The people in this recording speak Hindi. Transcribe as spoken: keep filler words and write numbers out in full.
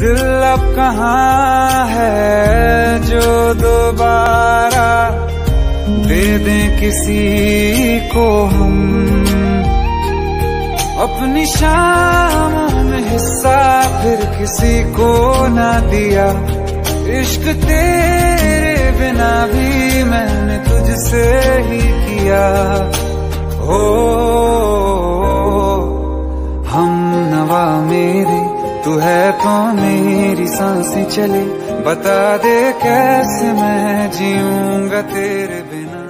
दिल अब कहाँ है जो दोबारा दे दें किसी को हम, अपनी शामों में हिस्सा फिर किसी को ना दिया। इश्क तेरे बिना भी मैंने तुझसे ही किया। हो हम नवा मेरे तू है तो मेरी सांसें चले, बता दे कैसे मैं जीऊंगा तेरे बिना।